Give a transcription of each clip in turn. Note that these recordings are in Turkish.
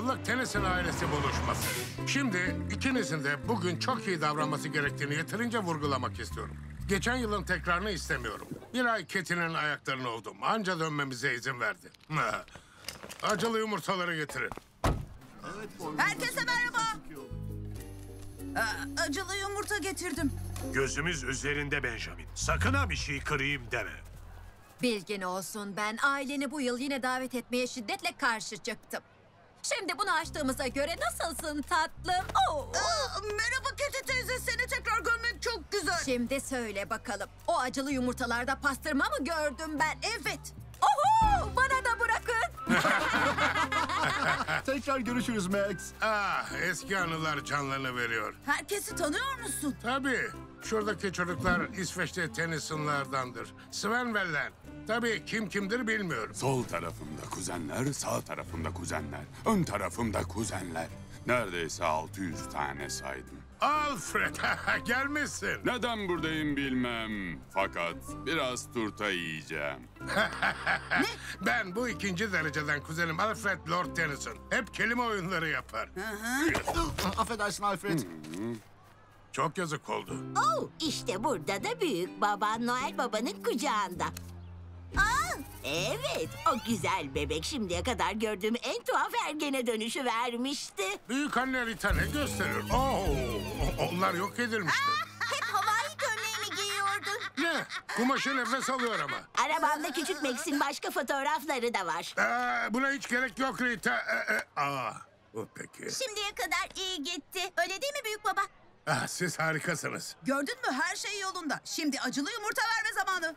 yıllık Tennyson ailesi buluşması. Şimdi ikinizin de bugün çok iyi davranması gerektiğini yeterince vurgulamak istiyorum. Geçen yılın tekrarını istemiyorum. Bir ay Keti'nin ayaklarını ovdum. Anca dönmemize izin verdi. Acılı yumurtaları getirin. Herkese merhaba. Acılı yumurta getirdim. Gözümüz üzerinde Benjamin. Sakın ha bir şey kırayım deme. Bilgin olsun, ben aileni bu yıl yine davet etmeye şiddetle karşı çıktım. Şimdi bunu açtığımıza göre nasılsın tatlım? Merhaba Keti teyze, seni tekrar görmek çok güzel. Şimdi söyle bakalım, o acılı yumurtalarda pastırma mı gördüm ben? Evet. Oho, bana da bırakın. Tekrar görüşürüz Max. Eski anılar canlarını veriyor. Herkesi tanıyor musun? Tabii. Şuradaki çocuklar İsveç'te Tennyson'lardandır. Sven ve Len. Tabii kim kimdir bilmiyorum. Sol tarafımda kuzenler, sağ tarafımda kuzenler, ön tarafımda kuzenler. Neredeyse 600 tane saydım. Alfred, gelmişsin. Neden buradayım bilmem. Fakat biraz turta yiyeceğim. Ben bu ikinci dereceden kuzenim Alfred Lord Tennyson. Hep kelime oyunları yapar. Affedersin Alfred. Çok yazık oldu. İşte burada da büyük baba Noel Baba'nın kucağında. Evet, o güzel bebek şimdiye kadar gördüğüm en tuhaf ergene dönüşü vermişti. Büyük anne Rita ne gösteriyor? Onlar yok edilmişti. Hep havai gömleğini giyiyordu. Ne? Kumaşı nefes alıyor ama. Arabamda küçük Max'in başka fotoğrafları da var. Buna hiç gerek yok Rita. Bu peki. Şimdiye kadar iyi gitti. Öyle değil mi büyük baba? Siz harikasınız. Gördün mü, her şey yolunda. Şimdi acılı yumurta verme zamanı.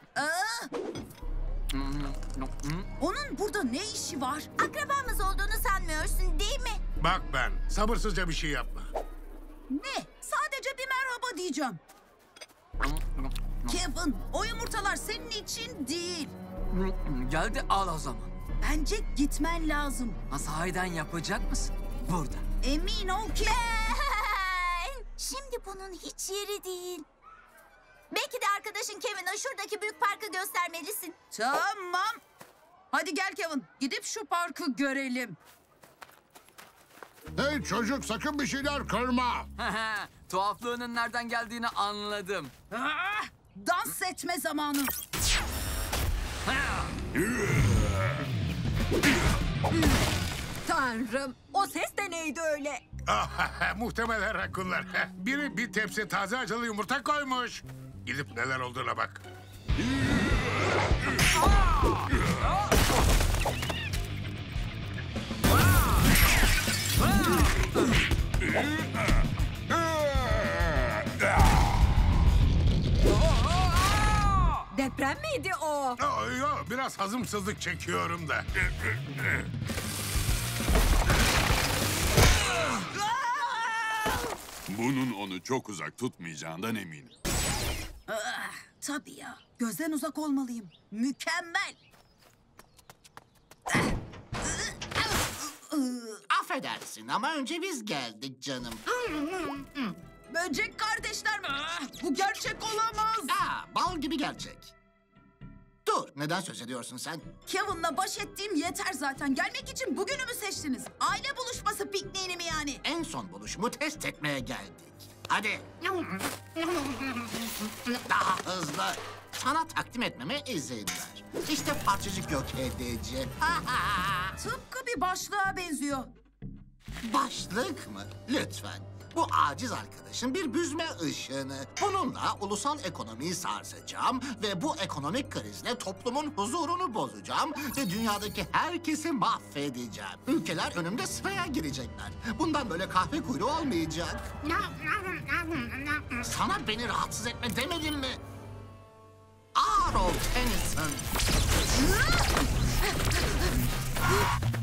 Onun burada ne işi var? Akrabamız olduğunu sanmıyorsun değil mi? Bak ben, sabırsızca bir şey yapma. Ne? Sadece bir merhaba diyeceğim. Kevin, o yumurtalar senin için değil. Geldi, al o zaman. Bence gitmen lazım. Ha, sahiden yapacak mısın? Burada. Emin ol ki... Şimdi bunun hiç yeri değil. Belki de arkadaşın Kevin'e şuradaki büyük parkı göstermelisin. Tamam. Hadi gel Kevin, gidip şu parkı görelim. Hey çocuk, sakın bir şeyler kırma. Tuhaflığının nereden geldiğini anladım. Dans etme zamanı. Tanrım, o ses de neydi öyle? Muhtemelen rakunlar. Biri bir tepsi taze acılı yumurta koymuş. Gidip neler olduğuna bak. Deprem miydi o? Yok, biraz hazımsızlık çekiyorum da. Bunun onu çok uzak tutmayacağından eminim. Tabii ya, gözden uzak olmalıyım. Mükemmel. Affedersin ama önce biz geldik canım. Böcek kardeşler mi? Bu gerçek olamaz. Bal gibi gerçek. Dur, neden söz ediyorsun sen? Kevin'la baş ettiğim yeter zaten. Gelmek için bugünü mü seçtiniz? Aile buluşması pikniğini mi yani? En son buluşumu test etmeye geldik. Hadi. Daha hızlı. Sana takdim etmeme izin ver. İşte parçacık yok edici. Tıpkı bir başlığa benziyor. Başlık mı? Lütfen. Bu aciz arkadaşın bir büzme ışını. Bununla ulusal ekonomiyi sarsacağım ve bu ekonomik krizle toplumun huzurunu bozacağım ve dünyadaki herkesi mahvedeceğim. Ülkeler önümde sıraya girecekler. Bundan böyle kahve kuyruğu olmayacak. Sana beni rahatsız etme demedim mi? Ağır ol Tennyson.